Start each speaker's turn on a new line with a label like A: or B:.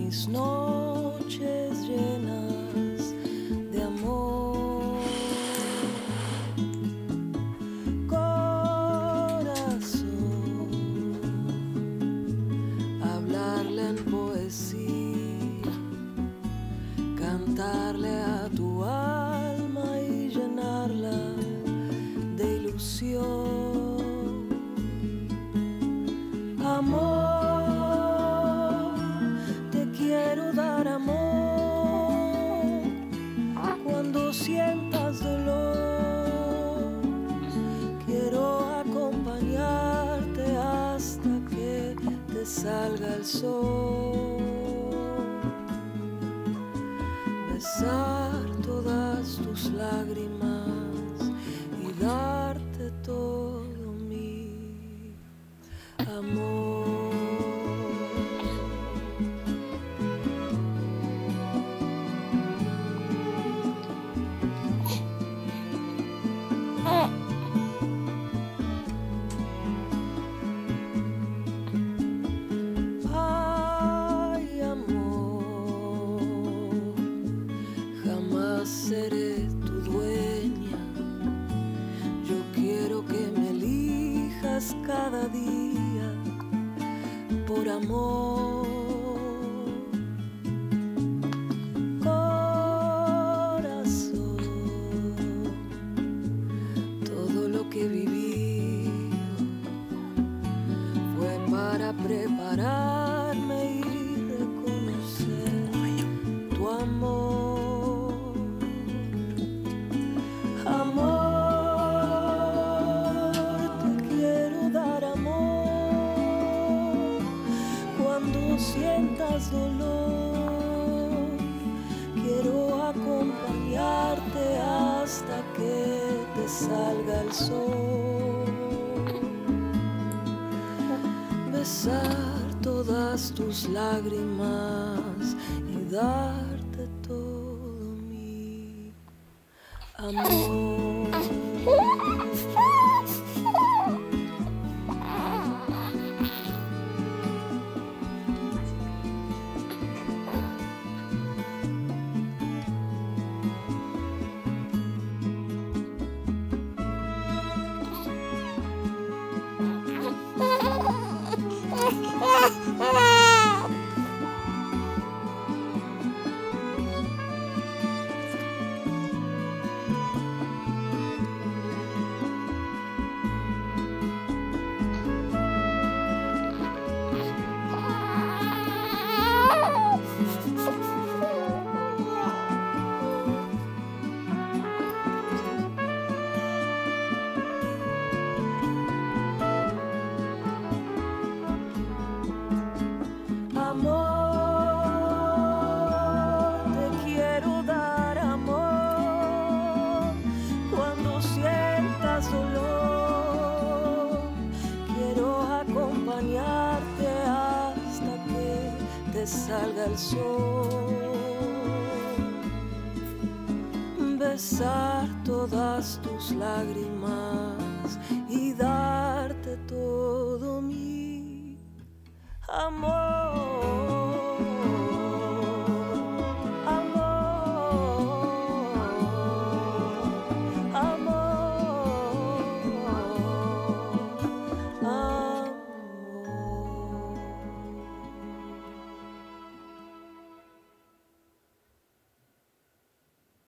A: mis noches llenas de amor. Corazón, hablarle en poesía, cantarle a tu alma y llenarla de ilusión. Amor, te quiero dar amor cuando sientas dolor. Quiero acompañarte hasta que te salga el sol. Besar todas tus lágrimas y darte todo mi amor. Ay, amor, jamás seré tu dueña. Yo quiero que me elijas cada día por amor. Corazón, todo lo que viví fue para prepararme y reconocer tu amor. Amor, te quiero dar amor cuando sientas dolor. Quiero acompañarte hasta que te salga el sol. Besar todas tus lágrimas y darte todo mi amor. Amor, te quiero dar amor cuando sientas dolor. Quiero acompañarte hasta que te salga el sol. Besar todas tus lágrimas y darte todo